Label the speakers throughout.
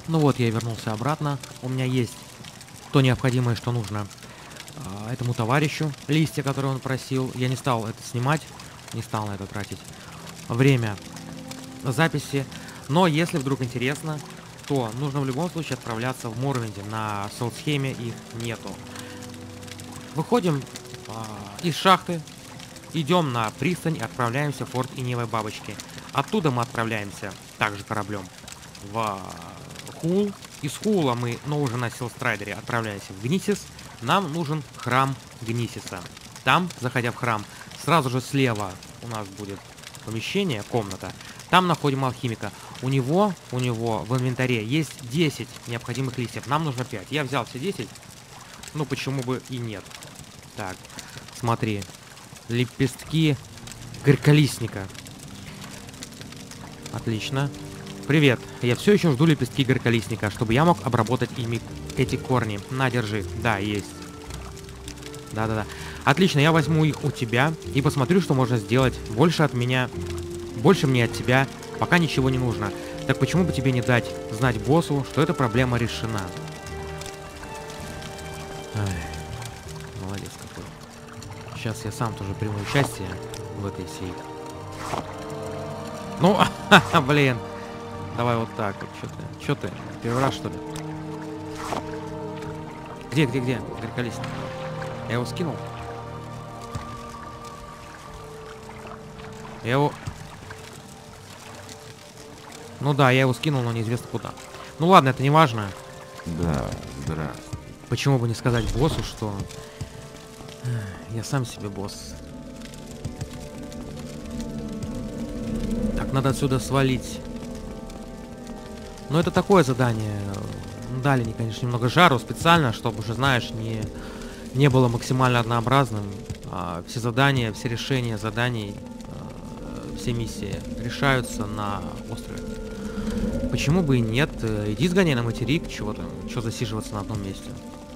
Speaker 1: Ну вот, я вернулся обратно. У меня есть то необходимое, что нужно этому товарищу. Листья, которые он просил. Я не стал это снимать, не стал на это тратить время записи. Но если вдруг интересно, то нужно в любом случае отправляться в Морвинде. На Солсхейме их нету. Выходим из шахты, идем на пристань и отправляемся в форт Иневой Бабочки. Оттуда мы отправляемся также кораблем в Хул. Из Хула мы, но уже на Силстрайдере, отправляемся в Гнисис. Нам нужен храм Гнисиса. Там, заходя в храм, сразу же слева у нас будет помещение, комната. Там находим алхимика. У него в инвентаре есть 10 необходимых листьев. Нам нужно 5. Я взял все 10. Ну, почему бы и нет. Так, смотри. Лепестки горьколистника. Отлично. Привет. Я все еще жду лепестки горьколистника, чтобы я мог обработать ими эти корни. На, держи. Да, есть. Да-да-да. Отлично, я возьму их у тебя и посмотрю, что можно сделать. Больше от меня, больше мне от тебя пока ничего не нужно. Так почему бы тебе не дать знать боссу, что эта проблема решена? Ай, молодец какой. Сейчас я сам тоже приму участие в этой всей. Ну, блин. Давай вот так. Чё ты? Первый раз, что ли? Где? Горьколистник. Я его скинул? Я его... Ну да, я его скинул, но неизвестно куда. Ну ладно, это не важно.
Speaker 2: Да, здравствуй.
Speaker 1: Почему бы не сказать боссу, что... Я сам себе босс. Так, надо отсюда свалить. Но это такое задание. Дали, конечно, немного жару специально, чтобы уже, знаешь, не было максимально однообразным. Все задания, все решения заданий, все миссии решаются на острове. Почему бы и нет? Иди сгоняй на материк, чего засиживаться на одном месте.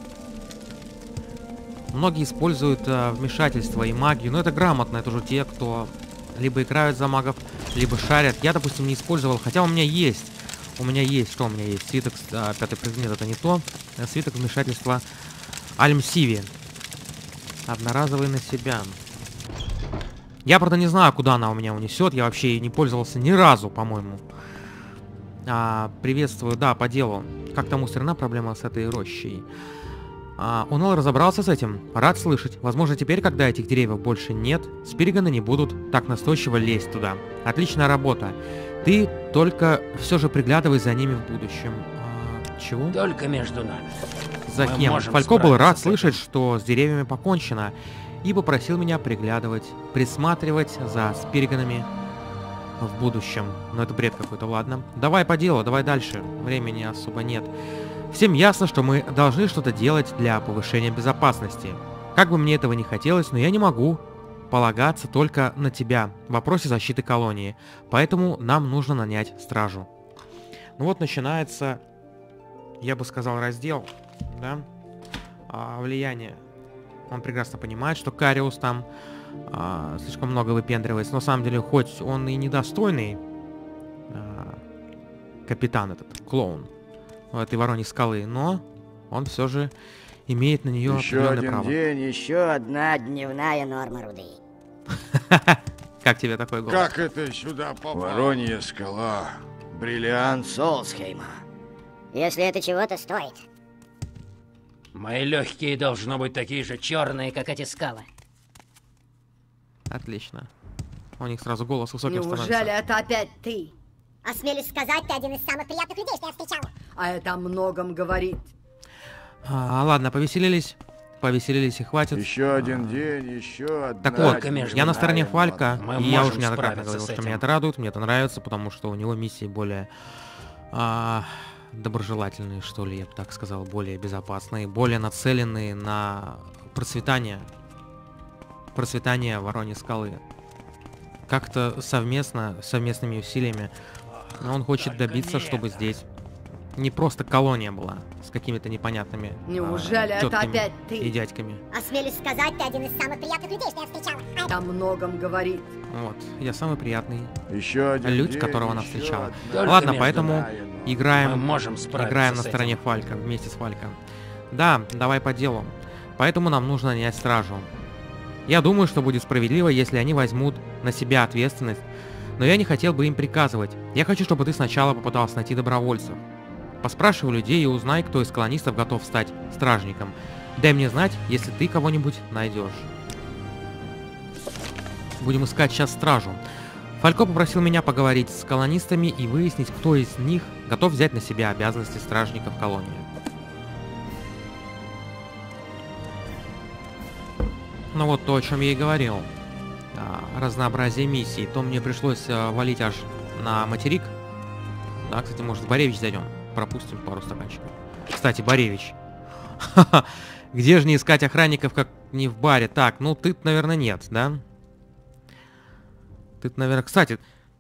Speaker 1: Многие используют вмешательство и магию, но это грамотно, это уже те, кто либо играют за магов, либо шарят. Я, допустим, не использовал, хотя у меня есть. Что у меня есть? Свиток, пятый предмет, это не то. Свиток вмешательства Альмсиви. Одноразовый на себя. Я, правда, не знаю, куда она у меня унесет. Я вообще не пользовался ни разу, по-моему. Приветствую, да, по делу. Как там устранена проблема с этой рощей? Унол разобрался с этим. Рад слышать. Возможно, теперь, когда этих деревьев больше нет, спириганы не будут так настойчиво лезть туда. Отличная работа. Ты только все же приглядывай за ними в будущем. Чего?
Speaker 3: Только между нами.
Speaker 1: За кем? Фалько был рад слышать, что с деревьями покончено, и попросил меня присматривать за спириганами в будущем. Но это бред какой-то, ладно. Давай по делу, давай дальше. Времени особо нет. Всем ясно, что мы должны что-то делать для повышения безопасности. Как бы мне этого не хотелось, но я не могу полагаться только на тебя в вопросе защиты колонии. Поэтому нам нужно нанять стражу. Ну вот начинается, я бы сказал, раздел, да, влияние. Он прекрасно понимает, что Кариус там слишком много выпендривается. Но на самом деле, хоть он и недостойный капитан этот, клоун этой Вороньей скалы, но он все же имеет на нее определенное право.
Speaker 4: День, еще одна дневная норма руды.
Speaker 1: Как тебе такой голос?
Speaker 2: Как это сюда попало? Воронья скала. Бриллиант
Speaker 4: Солсхейма. Если это чего-то стоит.
Speaker 3: Мои легкие должно быть такие же черные, как эти скалы.
Speaker 1: Отлично. У них сразу голос высоким становится.
Speaker 5: Неужели это опять ты?
Speaker 6: Осмелюсь сказать, ты один из самых приятных людей, что я встречал.
Speaker 5: А это о многом говорит.
Speaker 1: Ладно, повеселились. Повеселились и хватит.
Speaker 2: Еще один день, еще одна.
Speaker 1: Так вот,
Speaker 3: между
Speaker 1: я на стороне Фалька, и я уже
Speaker 3: можем
Speaker 1: неоднократно говорил,
Speaker 3: справиться с
Speaker 1: что
Speaker 3: этим.
Speaker 1: меня это радует, мне это нравится, потому что у него миссии более доброжелательные, что ли, я бы так сказал, более безопасные, более нацеленные на процветание Вороньей скалы. Как-то совместными усилиями он хочет добиться, чтобы здесь не просто колония была с какими-то непонятными
Speaker 5: Неужели это
Speaker 1: тетками
Speaker 5: опять ты?
Speaker 1: и дядьками.
Speaker 6: Осмелюсь сказать, ты один из самых приятных людей, что я встречал.
Speaker 5: Это о многом говорит.
Speaker 1: Вот, я самый приятный
Speaker 2: Еще один
Speaker 1: людь,
Speaker 2: день,
Speaker 1: которого она
Speaker 2: еще
Speaker 1: встречала.
Speaker 2: одна.
Speaker 3: Только
Speaker 1: Ладно,
Speaker 3: между
Speaker 1: поэтому
Speaker 2: нами.
Speaker 3: Мы
Speaker 1: Играем
Speaker 3: можем справиться
Speaker 1: Играем на
Speaker 3: с
Speaker 1: стороне
Speaker 3: этим.
Speaker 1: Фалька, вместе с Фалька. Да, давай по делу. Поэтому нам нужно нанять стражу. Я думаю, что будет справедливо, если они возьмут на себя ответственность, но я не хотел бы им приказывать. Я хочу, чтобы ты сначала попытался найти добровольцев. Поспрашивай людей и узнай, кто из колонистов готов стать стражником. Дай мне знать, если ты кого-нибудь найдешь. Будем искать сейчас стражу. Фалько попросил меня поговорить с колонистами и выяснить, кто из них готов взять на себя обязанности стражников колонии. Ну вот то, о чем я и говорил. Разнообразие миссий. То мне пришлось валить аж на материк. Да, кстати, может, в Боревич зайдем. Пропустим пару стаканчиков. Кстати, Боревич. Где же не искать охранников, как не в баре? Так, ну ты, наверное, нет, да? Ты, наверное... Кстати...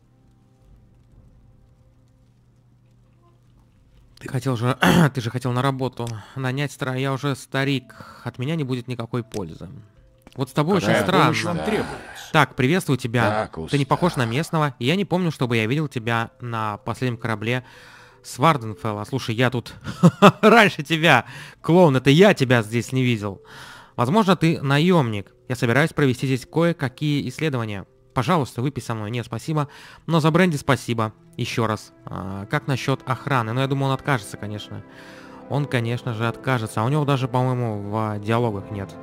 Speaker 1: Ты хотел же... Ты же хотел на работу нанять стража. Я уже старик. От меня не будет никакой пользы. Вот с тобой очень
Speaker 2: Какая помощь
Speaker 1: странно.
Speaker 2: вам требуется?
Speaker 1: Так, приветствую тебя.
Speaker 2: Так,
Speaker 1: Ты не похож
Speaker 2: устал.
Speaker 1: на местного, и я не помню, чтобы я видел тебя на последнем корабле с Варденфелла. Слушай, я тут раньше тебя, клоун, это я тебя здесь не видел. Возможно, ты наемник. Я собираюсь провести здесь кое-какие исследования. Пожалуйста, выпей со мной. Нет, спасибо. Но за бренди спасибо. Еще раз. Как насчет охраны? Ну, я думаю, он откажется, конечно. Он, конечно же, откажется. А у него даже, по-моему, в диалогах нет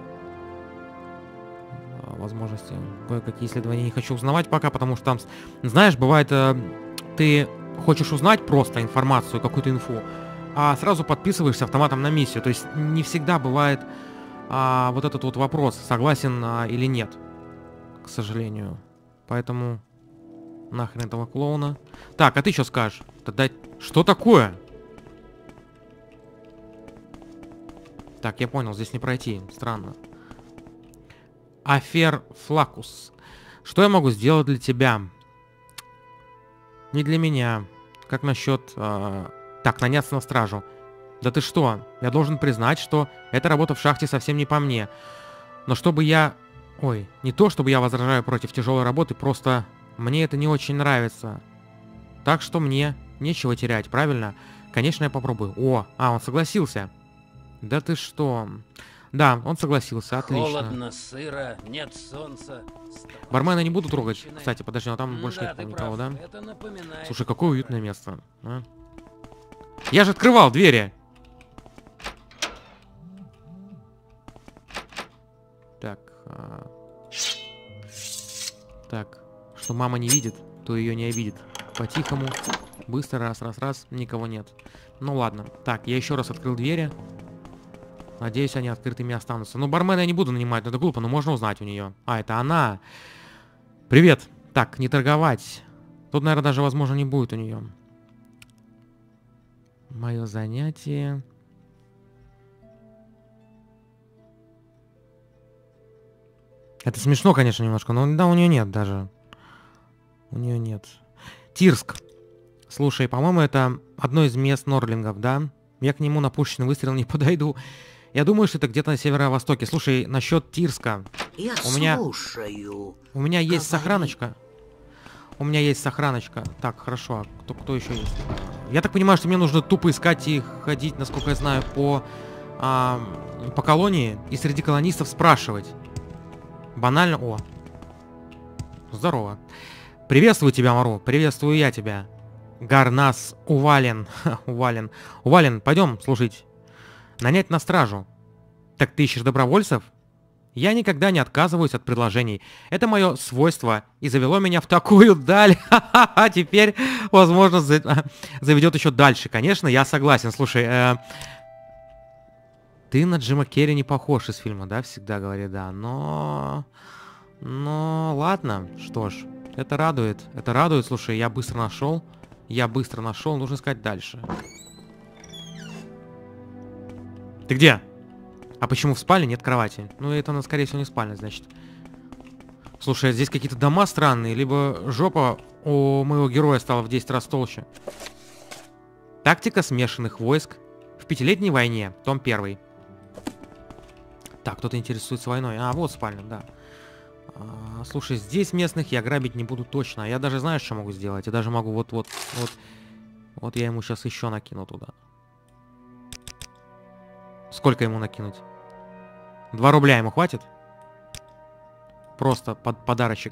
Speaker 1: возможности. Кое-какие исследования не хочу узнавать пока, потому что там, знаешь, бывает, ты хочешь узнать просто информацию, какую-то инфу, а сразу подписываешься автоматом на миссию. То есть не всегда бывает вот этот вот вопрос, согласен или нет, к сожалению. Поэтому нахрен этого клоуна. Так, а ты что скажешь? Тогда что такое? Так, я понял, здесь не пройти. Странно. Афер Флакус. Что я могу сделать для тебя? Не для меня. Как насчет... Так, наняться на стражу. Да ты что? Я должен признать, что эта работа в шахте совсем не по мне. Но чтобы я... Ой, не то, чтобы я возражаю против тяжелой работы, просто мне это не очень нравится. Так что мне нечего терять, правильно? Конечно, я попробую. О, он согласился. Да ты что? Да, он согласился, отлично.
Speaker 3: Холодно, сыро, нет солнца.
Speaker 1: Бармена не буду трогать. Кстати, подожди, но там больше
Speaker 3: Да,
Speaker 1: нет
Speaker 3: ты
Speaker 1: никого,
Speaker 3: прав.
Speaker 1: да?
Speaker 3: Это напоминает...
Speaker 1: Слушай, какое уютное место. А? Я же открывал двери. Так. Так. Что мама не видит, то ее не обидит. По-тихому. Быстро, раз. Никого нет. Ну ладно. Так, я еще раз открыл двери. Надеюсь, они открытыми останутся. Ну, бармена я не буду нанимать, но это глупо, но можно узнать у нее. Это она. Привет. Так, не торговать. Тут, наверное, даже, возможно, не будет у нее. Мое занятие. Это смешно, конечно, немножко, но да, у нее нет даже. У нее нет. Тирск. Слушай, по-моему, это одно из мест Норлингов, да? Я к нему на пушечный выстрел не подойду. Я думаю, что это где-то на северо-востоке. Слушай, насчет Тирска.
Speaker 7: Я слушаю.
Speaker 1: У меня есть
Speaker 7: Говори.
Speaker 1: сохраночка. У меня есть сохраночка. Так, хорошо. А кто еще есть? Я так понимаю, что мне нужно тупо искать и ходить, насколько я знаю, по колонии и среди колонистов спрашивать. Банально. О. Здорово. Приветствую тебя, Мару. Приветствую я тебя. Гарнас Увален. Увален, пойдем служить. Нанять на стражу. Так ты ищешь добровольцев? Я никогда не отказываюсь от предложений. Это мое свойство и завело меня в такую даль. А теперь, возможно, заведет еще дальше. Конечно, я согласен. Слушай, ты на Джима Керри не похож из фильма, да? Всегда говорит, да. Но ладно. Что ж, это радует. Это радует. Слушай, я быстро нашел. Нужно искать дальше. Ты где? А почему в спальне нет кровати? Ну, это, скорее всего, не спальня, значит. Слушай, здесь какие-то дома странные, либо жопа у моего героя стала в 10 раз толще. Тактика смешанных войск в Пятилетней войне, том 1. Так, кто-то интересуется войной. Вот спальня, да. Слушай, здесь местных я грабить не буду точно. Я даже знаю, что могу сделать. Я даже могу вот Вот я ему сейчас еще накину туда. Сколько ему накинуть? 2 рубля ему хватит? Просто подарочек.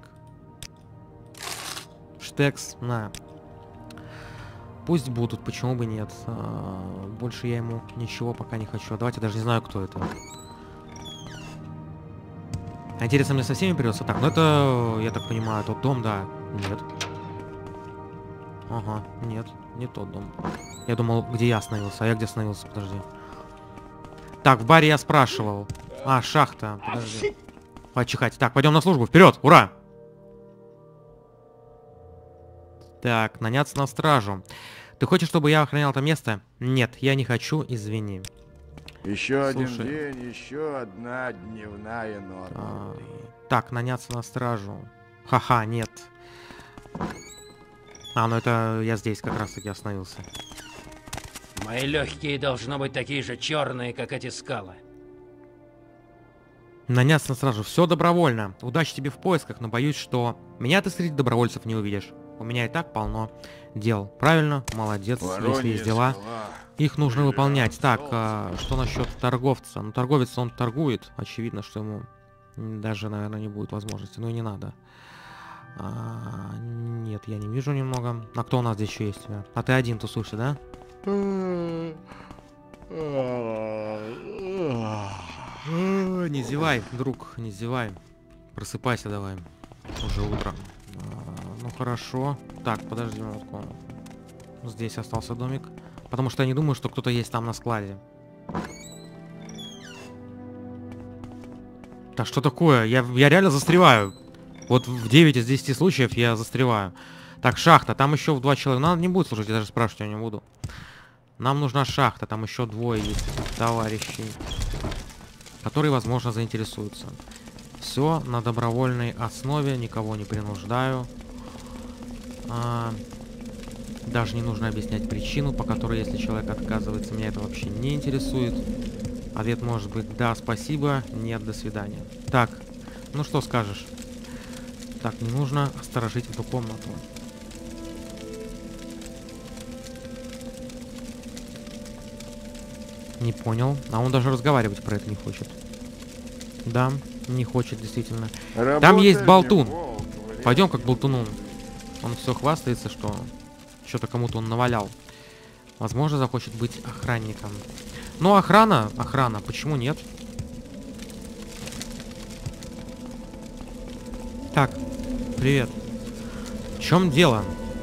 Speaker 1: Штекс, на. Пусть будут, почему бы нет. Больше я ему ничего пока не хочу. Давайте, даже не знаю, кто это. Интересно, мне со всеми придется так. Ну это, я так понимаю, тот дом, да. Нет. Ага, нет, не тот дом. Я думал, где я остановился, а я где остановился, подожди. Так, в баре я спрашивал. А, шахта, подожди. Почихать. Так, пойдем на службу, вперед, ура! Так, наняться на стражу. Ты хочешь, чтобы я охранял это место? Нет, я не хочу, извини.
Speaker 2: Еще один
Speaker 1: Слушай.
Speaker 2: день, еще одна дневная норма.
Speaker 1: Так, наняться на стражу. Ха-ха, нет. А, ну это я здесь как раз таки остановился.
Speaker 3: Мои легкие должно быть такие же черные, как эти скалы.
Speaker 1: Наняться на стражу. Все добровольно. Удачи тебе в поисках, но боюсь, что меня ты среди добровольцев не увидишь. У меня и так полно дел. Правильно? Молодец. Если есть дела, их нужно выполнять. Так, что насчет торговца? Ну, торговец, он торгует. Очевидно, что ему даже, наверное, не будет возможности. Ну и не надо. Нет, я не вижу немного. А кто у нас здесь еще есть? А ты один тусуешься, да? Не зевай, друг, не зевай. Просыпайся давай. Уже утро. Ну хорошо. Так, подожди минутку. Здесь остался домик. Потому что я не думаю, что кто-то есть там на складе. Так, что такое? Я реально застреваю. Вот в 9 из 10 случаев я застреваю. Так, шахта. Там еще в 2 человека. Надо не будет слушать, я даже спрашивать я не буду. Нам нужна шахта. Там еще 2 есть товарищей, которые, возможно, заинтересуются. Все на добровольной основе. Никого не принуждаю. Даже не нужно объяснять причину, по которой, если человек отказывается, меня это вообще не интересует. Ответ может быть да, спасибо, нет, до свидания. Так, ну что скажешь? Так, не нужно сторожить эту комнату. Не понял. А он даже разговаривать про это не хочет. Да, не хочет, действительно. Там есть болтун. Пойдем как болтуну. Он все хвастается, что что-то кому-то он навалял. Возможно, захочет быть охранником. Ну, охрана, почему нет? Так, привет. В чем дело?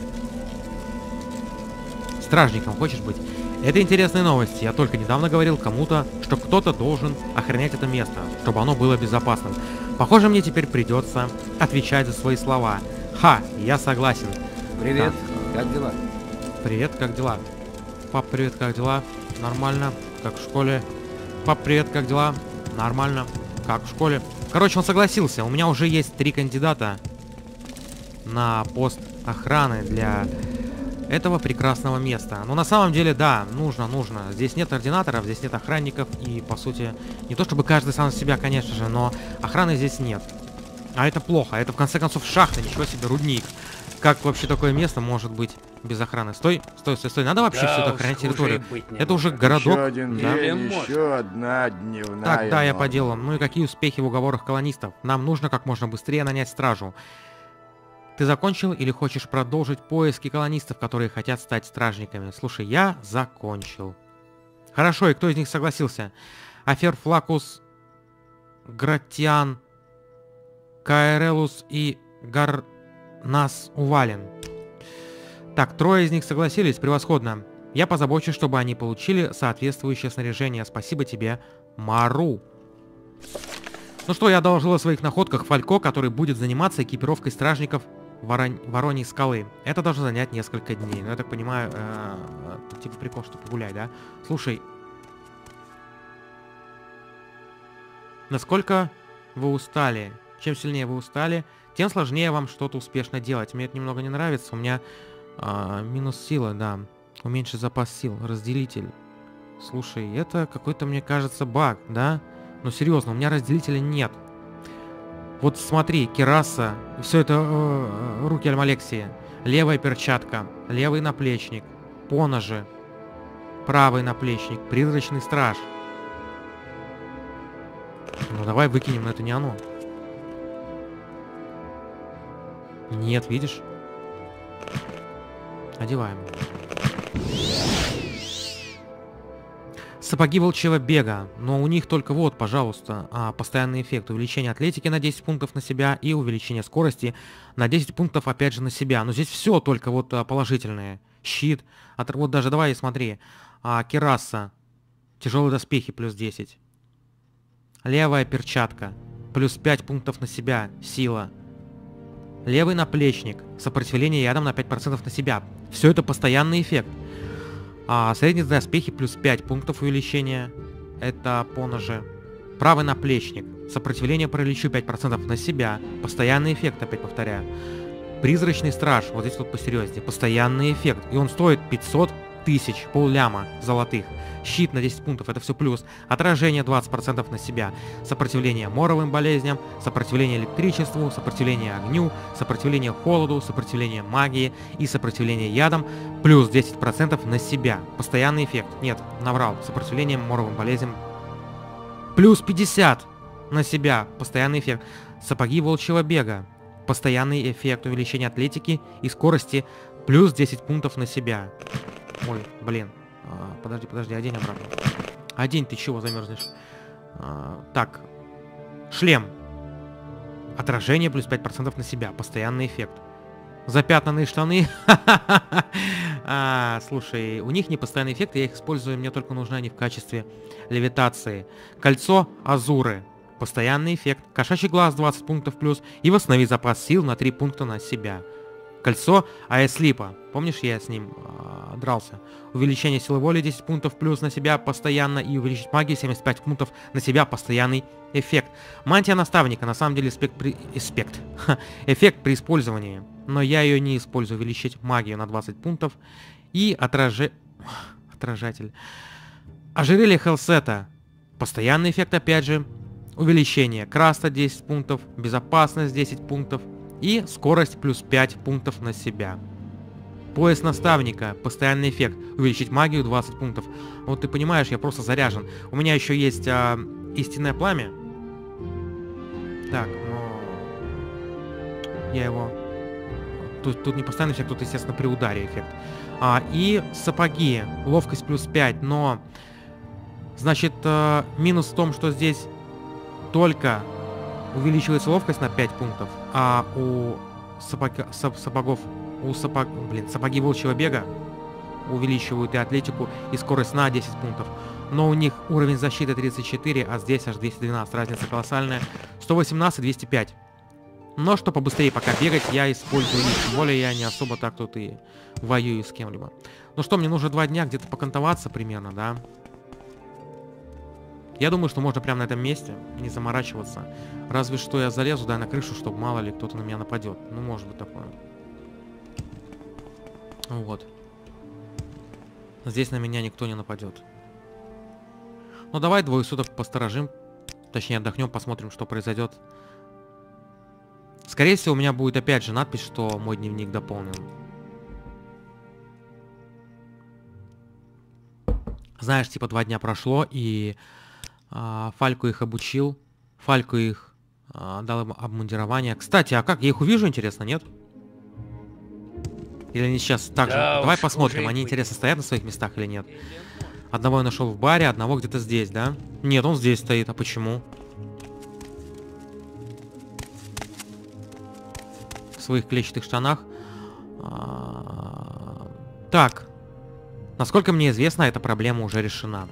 Speaker 1: Стражником хочешь быть? Это интересные новости. Я только недавно говорил кому-то, что кто-то должен охранять это место, чтобы оно было безопасным. Похоже, мне теперь придется отвечать за свои слова. Ха, я согласен.
Speaker 3: Привет,
Speaker 1: так.
Speaker 3: Как дела?
Speaker 1: Привет, как дела? Пап, привет, как дела? Нормально, как в школе. Пап, привет, как дела? Нормально, как в школе. Короче, он согласился. У меня уже есть 3 кандидата на пост охраны для этого прекрасного места. Но на самом деле, да, нужно. Здесь нет ординаторов, здесь нет охранников. И, по сути, не то чтобы каждый сам за себя, конечно же, но охраны здесь нет. А это плохо. Это, в конце концов, шахта. Ничего себе, рудник. Как вообще такое место может быть без охраны? Стой. Надо вообще все это охранять территорию. Это уже городок.
Speaker 2: Еще один день, еще одна дневная
Speaker 1: Так, да, я
Speaker 2: норма.
Speaker 1: по делу. Ну и какие успехи в уговорах колонистов? Нам нужно как можно быстрее нанять стражу. Ты закончил или хочешь продолжить поиски колонистов, которые хотят стать стражниками? Слушай, я закончил. Хорошо, и кто из них согласился? Афер Флакус, Гратиан, Каэрелус и Гарнас Увален. Так, 3 из них согласились, превосходно. Я позабочусь, чтобы они получили соответствующее снаряжение. Спасибо тебе, Мару. Ну что, я доложил о своих находках Фалько, который будет заниматься экипировкой стражников Вороньей скалы. Это должно занять несколько дней. Ну, я так понимаю, типа прикол, что погуляй, да? Слушай, насколько вы устали? Чем сильнее вы устали, тем сложнее вам что-то успешно делать. Мне это немного не нравится. У меня минус сила, да. Уменьшить запас сил. Разделитель. Слушай, это какой-то, мне кажется, баг, да? Ну, серьезно, у меня разделителя нет. Вот смотри, кираса. Все это руки Альмалексии. Левая перчатка. Левый наплечник. поножи, правый наплечник, призрачный страж. Ну давай выкинем, но это не оно. Нет, видишь? Одеваем. Сапоги волчьего бега, но у них только вот, пожалуйста, постоянный эффект. Увеличение атлетики на 10 пунктов на себя и увеличение скорости на 10 пунктов опять же на себя. Но здесь все только вот положительное. Щит. Вот даже давай смотри. Кираса. Тяжелые доспехи плюс 10. Левая перчатка. Плюс 5 пунктов на себя. Сила. Левый наплечник. Сопротивление ядом на 5% на себя. Все это постоянный эффект. Средние доспехи плюс 5 пунктов увеличения. Это поножи. Правый наплечник. Сопротивление параличу 5% на себя. Постоянный эффект, опять повторяю. Призрачный страж. Вот здесь вот посерьезнее. Постоянный эффект. И он стоит 500 тысяч. Пол-ляма золотых. Щит на 10 пунктов. Это все плюс. Отражение 20% на себя. Сопротивление моровым болезням. Сопротивление электричеству. Сопротивление огню. Сопротивление холоду. Сопротивление магии. И сопротивление ядам. Плюс 10% на себя. Постоянный эффект. Нет, наврал. Сопротивление моровым болезням. Плюс 50 на себя. Постоянный эффект. Сапоги волчьего бега. Постоянный эффект увеличения атлетики и скорости. Плюс 10 пунктов на себя. Ой, блин. Подожди, одень обратно. Одень, ты чего замерзнешь? Так. Шлем. Отражение плюс 5% на себя. Постоянный эффект. Запятнанные штаны. Слушай, у них не постоянный эффект, я их использую, мне только нужны они в качестве левитации. Кольцо Азуры. Постоянный эффект. Кошачий глаз 20 пунктов плюс. И восстанови запас сил на 3 пункта на себя. Кольцо Аэслипа. Помнишь, я с ним дрался? Увеличение силы воли 10 пунктов плюс на себя постоянно. И увеличить магию 75 пунктов на себя. Постоянный эффект. Мантия наставника. На самом деле эффект при использовании. Но я ее не использую. Увеличить магию на 20 пунктов. И отражатель. Ожерелье Хелсета. Постоянный эффект опять же. Увеличение Краста 10 пунктов. Безопасность 10 пунктов. И скорость плюс 5 пунктов на себя. Пояс наставника. Постоянный эффект. Увеличить магию 20 пунктов. Вот ты понимаешь, я просто заряжен. У меня еще есть истинное пламя. Так, но... Я его... Тут не постоянный эффект, тут, естественно, при ударе эффект. И сапоги. Ловкость плюс 5, но... Значит, минус в том, что здесь только... увеличивается ловкость на 5 пунктов, а у сапоги волчьего бега увеличивают и атлетику, и скорость на 10 пунктов. Но у них уровень защиты 34, а здесь аж 212. Разница колоссальная. 118, 205. Но что побыстрее пока бегать, я использую их. Тем более я не особо так тут и воюю с кем-либо. Ну что, мне нужно 2 дня где-то покантоваться примерно, да? Я думаю, что можно прямо на этом месте, не заморачиваться. Разве что я залезу, да, на крышу, чтобы мало ли кто-то на меня нападет. Ну, может быть такое. Вот. Здесь на меня никто не нападет. Ну, давай 2 суток посторожим. Точнее, отдохнем, посмотрим, что произойдет. Скорее всего, у меня будет опять же надпись, что мой дневник дополнен. Знаешь, типа 2 дня прошло, и... Фальку их обучил. Фальку их дал им обмундирование. Кстати, а как? Я их увижу, интересно, нет? Или они сейчас так же?
Speaker 3: Да,
Speaker 1: давай посмотрим, они, интересно, стоят на своих местах или нет. Одного я нашел в баре, одного где-то здесь, да? Нет, он здесь стоит. А почему? В своих клетчатых штанах. Так. Насколько мне известно, эта проблема уже решена.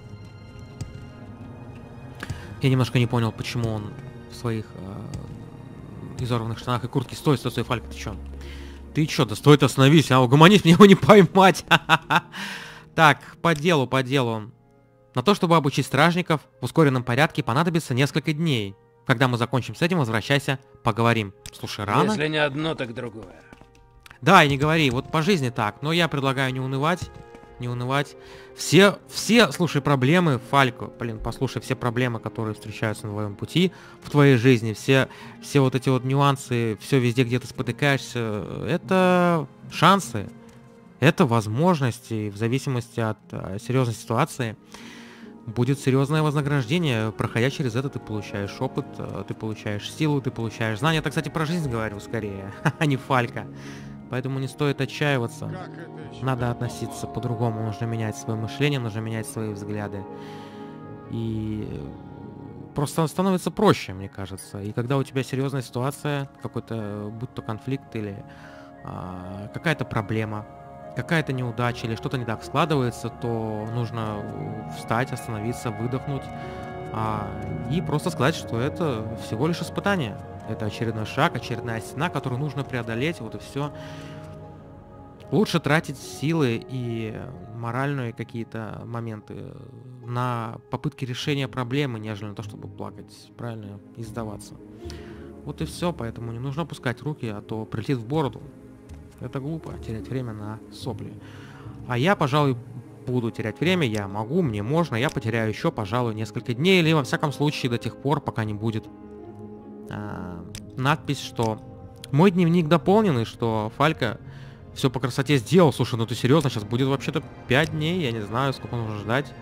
Speaker 1: Я немножко не понял, почему он в своих изорванных штанах и куртке. Стой, Фалька, ты чё? Ты чё? Да стой, остановись, угомонись, мне его не поймать. Так, по делу. На то, чтобы обучить стражников в ускоренном порядке, понадобится несколько дней. Когда мы закончим с этим, возвращайся, поговорим. Слушай, рано?
Speaker 3: Если не одно, так другое.
Speaker 1: Да, и не говори, вот по жизни так. Но я предлагаю не унывать. Все, слушай, проблемы, Фалько, блин, послушай, все проблемы, которые встречаются на твоем пути, в твоей жизни, все вот эти вот нюансы, все везде, где ты спотыкаешься, это шансы. это возможность, и в зависимости от серьезной ситуации будет серьезное вознаграждение. Проходя через это, ты получаешь опыт, ты получаешь силу, ты получаешь знания. Это, кстати, про жизнь говорю скорее, а не Фалька. Поэтому не стоит отчаиваться. Надо относиться по-другому. Нужно менять свое мышление, нужно менять свои взгляды. И просто становится проще, мне кажется. И когда у тебя серьезная ситуация, какой-то, будь то конфликт или какая-то проблема, какая-то неудача или что-то не так складывается, то нужно встать, остановиться, выдохнуть и просто сказать, что это всего лишь испытание. Это очередной шаг, очередная стена, которую нужно преодолеть, вот и все. Лучше тратить силы и моральные какие-то моменты на попытки решения проблемы, нежели на то, чтобы плакать, правильно, и сдаваться. Вот и все, поэтому не нужно опускать руки, а то прилетит в бороду. Это глупо, терять время на сопли. А я, пожалуй, буду терять время, я могу, мне можно, я потеряю еще, пожалуй, несколько дней, или во всяком случае до тех пор, пока не будет надпись, что мой дневник дополнен, и что Фалька все по красоте сделал. Слушай, ну ты серьезно, сейчас будет вообще-то 5 дней, я не знаю, сколько нужно ждать.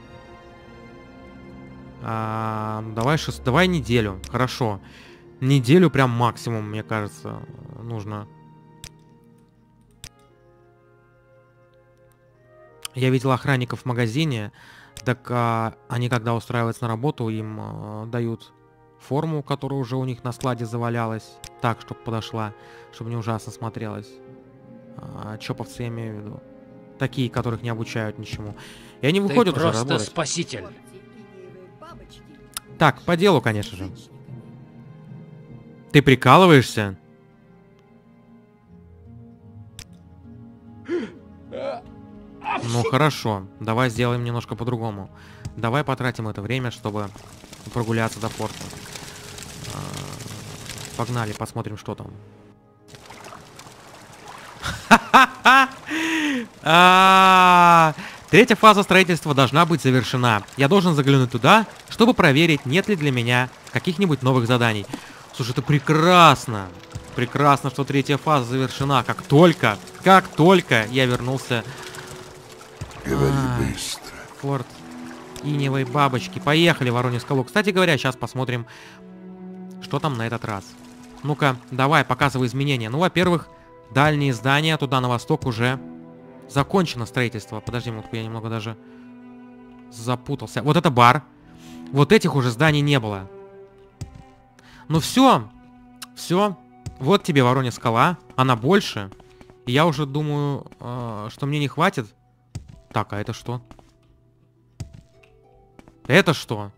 Speaker 1: Давай неделю, хорошо. Неделю прям максимум, мне кажется, нужно. Я видел охранников в магазине, так они, когда устраиваются на работу, им дают форму, которая уже у них на складе завалялась, так, чтобы подошла, чтобы не ужасно смотрелась. Чоповцы, я имею в виду. Такие, которых не обучают ничему. И они выходят
Speaker 3: Ты
Speaker 1: уже
Speaker 3: просто
Speaker 1: работать.
Speaker 3: спаситель.
Speaker 1: Так, по делу, конечно же. Ты прикалываешься? Ну хорошо, давай сделаем немножко по-другому. Давай потратим это время, чтобы прогуляться до порта. Погнали, посмотрим, что там. Третья фаза строительства должна быть завершена. Я должен заглянуть туда, чтобы проверить, нет ли для меня каких-нибудь новых заданий. Слушай, это прекрасно. Прекрасно, что третья фаза завершена. Как только я вернулся...
Speaker 2: Говори быстро.
Speaker 1: Форт Иневой бабочки. Поехали, Воронью скалу. Кстати говоря, сейчас посмотрим, что там на этот раз. Ну-ка, давай, показывай изменения. Ну, во-первых, дальние здания туда на восток уже закончено строительство. Подожди минутку, я немного даже запутался. Вот это бар. Вот этих уже зданий не было. Ну все. Вот тебе Воронья скала. Она больше. И я уже думаю, что мне не хватит. Так, а это что? Это что?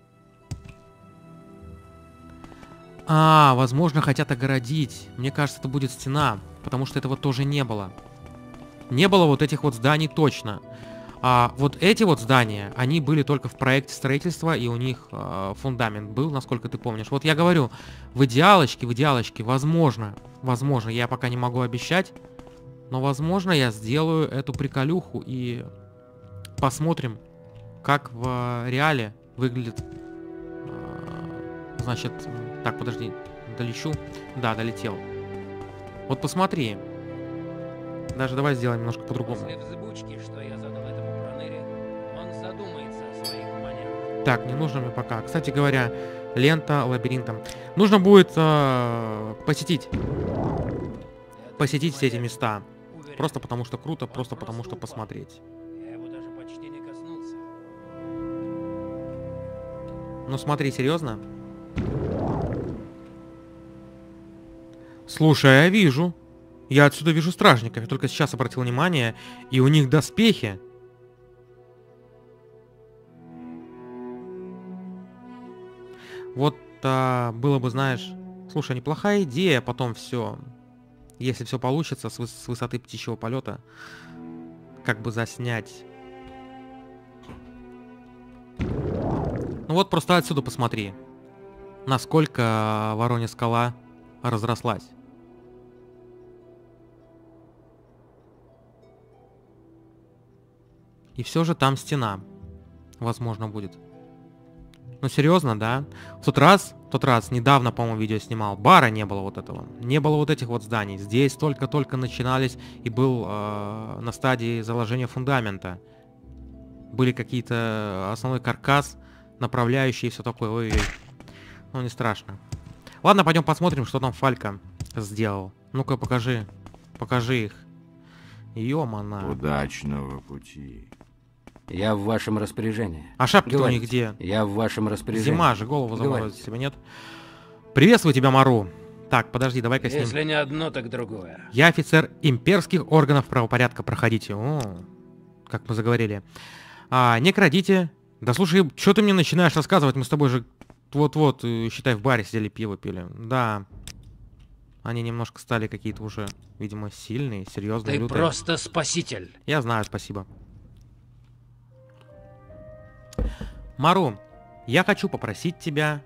Speaker 1: Возможно, хотят огородить. Мне кажется, это будет стена, потому что этого тоже не было. Не было вот этих вот зданий точно. Вот эти вот здания, они были только в проекте строительства, и у них фундамент был, насколько ты помнишь. Вот я говорю, в идеалочке, возможно, я пока не могу обещать, но возможно я сделаю эту приколюху и посмотрим, как в реале выглядит. Значит, так, подожди, долечу. Да, долетел. Вот посмотри. Даже давай сделаем немножко по-другому.
Speaker 3: После взбучки, что я задал этому проныре, он задумается о своих манерах.
Speaker 1: Так, не нужно мне пока. Кстати говоря, лента лабиринтом. Нужно будет посетить все эти места.
Speaker 3: Уверен,
Speaker 1: Просто потому что круто, просто потому что посмотреть.
Speaker 3: я его даже почти не коснулся.
Speaker 1: Ну смотри, серьезно? Слушай, я вижу. Я отсюда вижу стражников. Я только сейчас обратил внимание. И у них доспехи. Вот было бы, знаешь... Слушай, неплохая идея потом все... Если все получится с высоты птичьего полета, как бы заснять. Ну вот просто отсюда посмотри, насколько Воронья скала разрослась. И все же там стена, возможно, будет. Ну серьезно, да? В тот раз В тот раз недавно, по-моему, видео снимал. Бара не было вот этого. Не было вот этих вот зданий. Здесь только-только начинались и был на стадии заложения фундамента. Были какие-то основной каркас, направляющие и все такое. Ой-ой-ой. Ну, не страшно. Ладно, пойдем посмотрим, что там Фалька сделал. Ну-ка, покажи. Покажи их. Ё-мана.
Speaker 2: Удачного пути.
Speaker 3: Я в вашем распоряжении.
Speaker 1: А шапки-то у
Speaker 3: Говорите.
Speaker 1: них где?
Speaker 3: Я в вашем распоряжении.
Speaker 1: Зима же, голову заморозит
Speaker 3: Говорите.
Speaker 1: себе, нет? Приветствую тебя, Мару. Так, подожди, давай-ка с ним.
Speaker 3: Если не одно, так другое.
Speaker 1: Я офицер имперских органов правопорядка. Проходите. О, как мы заговорили. Не крадите. Да слушай, что ты мне начинаешь рассказывать? Мы с тобой же вот-вот, считай, в баре сидели, пиво пили. Да. Они немножко стали какие-то уже, видимо, сильные, серьезные,
Speaker 3: Ты
Speaker 1: лютые.
Speaker 3: просто спаситель.
Speaker 1: Я знаю, спасибо. Мару, я хочу попросить тебя...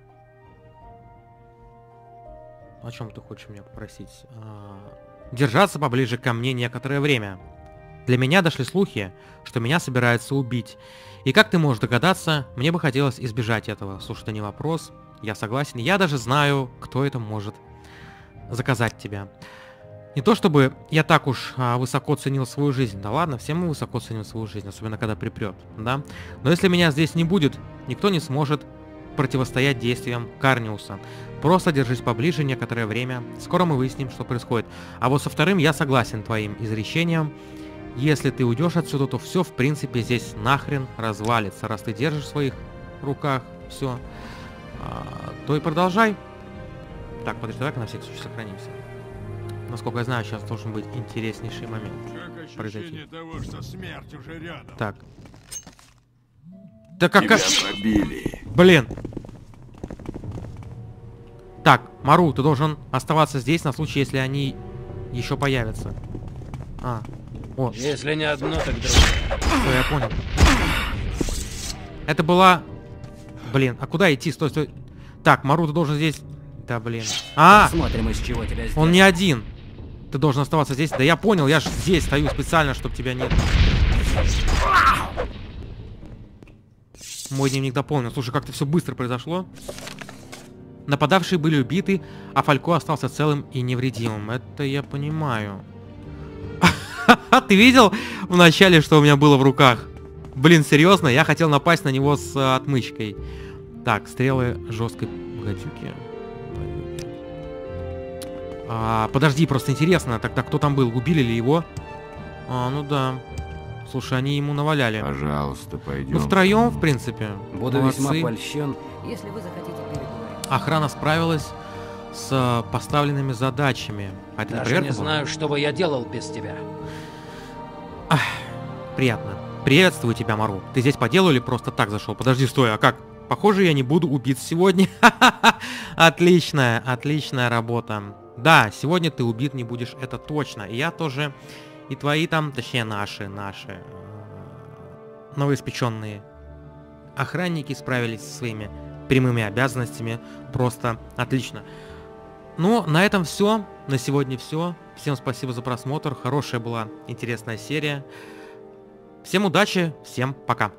Speaker 1: О чем ты хочешь меня попросить? Держаться поближе ко мне некоторое время. Для меня дошли слухи, что меня собираются убить. И как ты можешь догадаться, мне бы хотелось избежать этого. Слушай, это не вопрос. Я согласен. Я даже знаю, кто это может заказать тебя. Не то чтобы я так уж высоко ценил свою жизнь. Да ладно, все мы высоко ценим свою жизнь, особенно когда припрет, да? Но если меня здесь не будет, никто не сможет противостоять действиям Карниуса. Просто держись поближе некоторое время. Скоро мы выясним, что происходит. А вот со вторым я согласен твоим изречением. Если ты уйдешь отсюда, то все, в принципе, здесь нахрен развалится. Раз ты держишь в своих руках все, то и продолжай. Так, подожди, давай-ка на всякий случай сохранимся. Насколько я знаю, сейчас должен быть интереснейший момент.
Speaker 2: Как ощущение того, что смерть уже рядом.
Speaker 1: Так. Да как...
Speaker 2: Тебя побили.
Speaker 1: Блин. Так, Мару, ты должен оставаться здесь на случай, если они еще появятся. О,
Speaker 3: Если не одно, так другое.
Speaker 1: всё, я понял. Это была... Блин, а куда идти? Стой, стой. Так, Мару, ты должен здесь... Да, блин.
Speaker 3: Смотрим, из чего тебя сделать.
Speaker 1: Он не один. Ты должен оставаться здесь. Да я понял, я же здесь стою специально, чтобы тебя нет. Мой дневник дополнен. Слушай, как-то все быстро произошло. Нападавшие были убиты, а Фалько остался целым и невредимым. Это я понимаю. Ты видел в начале, что у меня было в руках? Блин, серьезно? Я хотел напасть на него с отмычкой. Так, стрелы жесткой гадюки. Подожди, просто интересно, тогда кто там был? Убили ли его? Ну да. Слушай, они ему наваляли.
Speaker 2: Пожалуйста, пойдем.
Speaker 1: Ну, втроем, в принципе.
Speaker 3: Буду
Speaker 1: Молодцы.
Speaker 3: весьма польщен.
Speaker 7: Если вы захотите переговорить.
Speaker 1: Охрана справилась с поставленными задачами. А это
Speaker 3: Даже
Speaker 1: проверка
Speaker 3: не
Speaker 1: была?
Speaker 3: знаю, что бы я делал без тебя.
Speaker 1: Приятно. Приветствую тебя, Мару. Ты здесь по делу или просто так зашел? Подожди, стой, а как? Похоже, я не буду убит сегодня. Отличная, отличная работа. Да, сегодня ты убит не будешь, это точно. И я тоже, и твои там, точнее наши новоиспеченные охранники справились со своими прямыми обязанностями. Просто отлично. Ну, на этом все. На сегодня все. Всем спасибо за просмотр. Хорошая была, интересная серия. Всем удачи, всем пока.